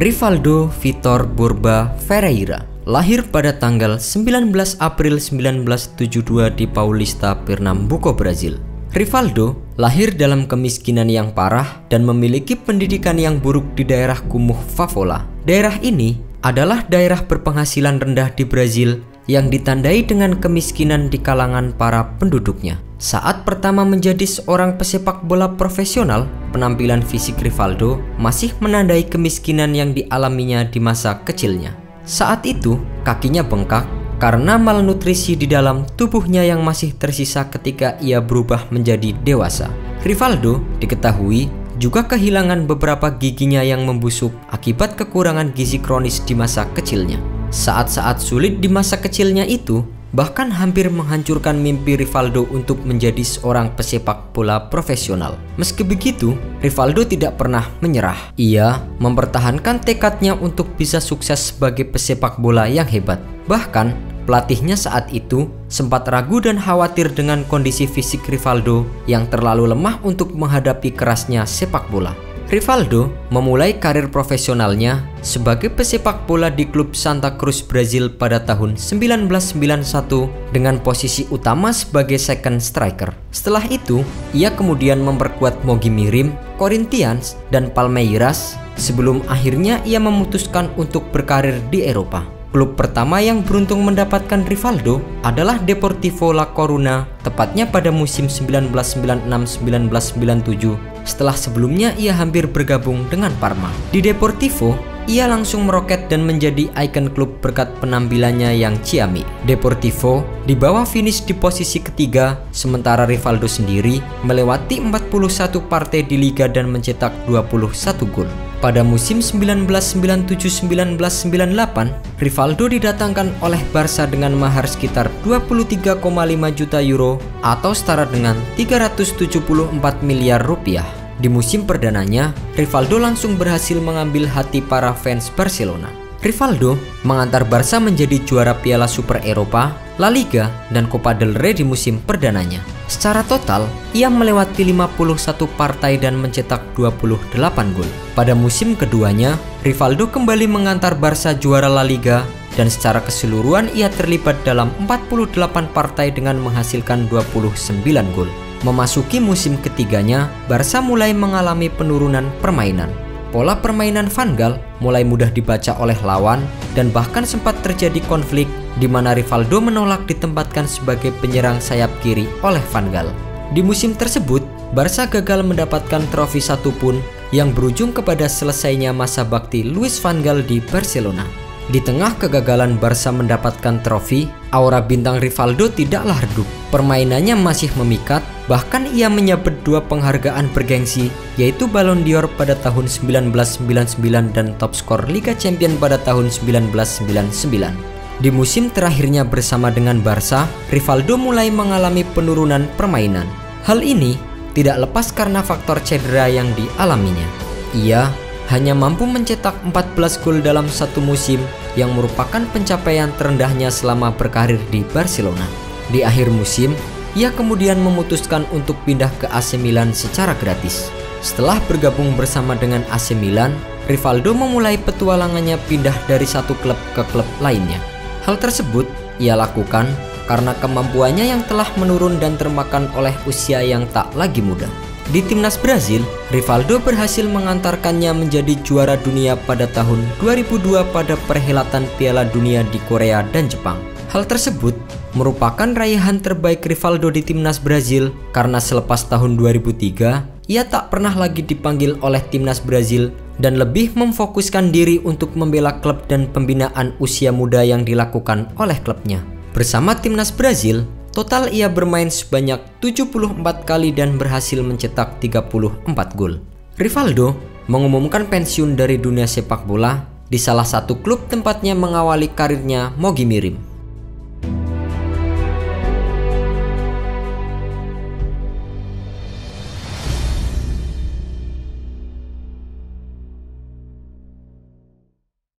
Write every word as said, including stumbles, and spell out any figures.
Rivaldo Vitor Borba Ferreira lahir pada tanggal sembilan belas April seribu sembilan ratus tujuh puluh dua di Paulista, Pernambuco, Brazil. Rivaldo lahir dalam kemiskinan yang parah dan memiliki pendidikan yang buruk di daerah kumuh Favola. Daerah ini adalah daerah berpenghasilan rendah di Brazil yang ditandai dengan kemiskinan di kalangan para penduduknya. Saat pertama menjadi seorang pesepak bola profesional, penampilan fisik Rivaldo masih menandai kemiskinan yang dialaminya di masa kecilnya. Saat itu, kakinya bengkak karena malnutrisi di dalam tubuhnya yang masih tersisa ketika ia berubah menjadi dewasa. Rivaldo diketahui juga kehilangan beberapa giginya yang membusuk akibat kekurangan gizi kronis di masa kecilnya. Saat-saat sulit di masa kecilnya itu bahkan hampir menghancurkan mimpi Rivaldo untuk menjadi seorang pesepak bola profesional. Meski begitu, Rivaldo tidak pernah menyerah. Ia mempertahankan tekadnya untuk bisa sukses sebagai pesepak bola yang hebat. Bahkan, pelatihnya saat itu sempat ragu dan khawatir dengan kondisi fisik Rivaldo yang terlalu lemah untuk menghadapi kerasnya sepak bola. Rivaldo memulai karir profesionalnya sebagai pesepak bola di klub Santa Cruz, Brazil pada tahun seribu sembilan ratus sembilan puluh satu dengan posisi utama sebagai second striker. Setelah itu, ia kemudian memperkuat Mogi Mirim, Corinthians, dan Palmeiras sebelum akhirnya ia memutuskan untuk berkarir di Eropa. Klub pertama yang beruntung mendapatkan Rivaldo adalah Deportivo La Coruna, tepatnya pada musim seribu sembilan ratus sembilan puluh enam seribu sembilan ratus sembilan puluh tujuh, setelah sebelumnya ia hampir bergabung dengan Parma. Di Deportivo, ia langsung meroket dan menjadi ikon klub berkat penampilannya yang ciamik. Deportivo dibawa finish di posisi ketiga, sementara Rivaldo sendiri melewati empat puluh satu partai di Liga dan mencetak dua puluh satu gol. Pada musim seribu sembilan ratus sembilan puluh tujuh seribu sembilan ratus sembilan puluh delapan, Rivaldo didatangkan oleh Barca dengan mahar sekitar dua puluh tiga koma lima juta euro atau setara dengan tiga ratus tujuh puluh empat miliar rupiah. Di musim perdananya, Rivaldo langsung berhasil mengambil hati para fans Barcelona. Rivaldo mengantar Barca menjadi juara Piala Super Eropa, La Liga, dan Copa del Rey di musim perdananya. Secara total, ia melewati lima puluh satu partai dan mencetak dua puluh delapan gol. Pada musim keduanya, Rivaldo kembali mengantar Barca juara La Liga dan secara keseluruhan ia terlibat dalam empat puluh delapan partai dengan menghasilkan dua puluh sembilan gol. Memasuki musim ketiganya, Barca mulai mengalami penurunan permainan. Pola permainan Van Gaal mulai mudah dibaca oleh lawan dan bahkan sempat terjadi konflik di mana Rivaldo menolak ditempatkan sebagai penyerang sayap kiri oleh Van Gaal. Di musim tersebut, Barca gagal mendapatkan trofi satupun yang berujung kepada selesainya masa bakti Luis Van Gaal di Barcelona. Di tengah kegagalan Barca mendapatkan trofi, aura bintang Rivaldo tidaklah redup. Permainannya masih memikat, bahkan ia menyabet dua penghargaan bergengsi, yaitu Ballon d'Or pada tahun seribu sembilan ratus sembilan puluh sembilan dan top skor Liga Champions pada tahun seribu sembilan ratus sembilan puluh sembilan. Di musim terakhirnya bersama dengan Barca, Rivaldo mulai mengalami penurunan permainan. Hal ini tidak lepas karena faktor cedera yang dialaminya. Ia hanya mampu mencetak empat belas gol dalam satu musim yang merupakan pencapaian terendahnya selama berkarir di Barcelona. Di akhir musim, ia kemudian memutuskan untuk pindah ke A C Milan secara gratis. Setelah bergabung bersama dengan A C Milan, Rivaldo memulai petualangannya pindah dari satu klub ke klub lainnya. Hal tersebut ia lakukan karena kemampuannya yang telah menurun dan termakan oleh usia yang tak lagi muda. Di timnas Brazil, Rivaldo berhasil mengantarkannya menjadi juara dunia pada tahun dua ribu dua pada perhelatan Piala Dunia di Korea dan Jepang. Hal tersebut merupakan raihan terbaik Rivaldo di timnas Brazil karena selepas tahun dua ribu tiga, ia tak pernah lagi dipanggil oleh timnas Brazil dan lebih memfokuskan diri untuk membela klub dan pembinaan usia muda yang dilakukan oleh klubnya. Bersama timnas Brazil, total ia bermain sebanyak tujuh puluh empat kali dan berhasil mencetak tiga puluh empat gol. Rivaldo mengumumkan pensiun dari dunia sepak bola di salah satu klub tempatnya mengawali karirnya, Mogi Mirim.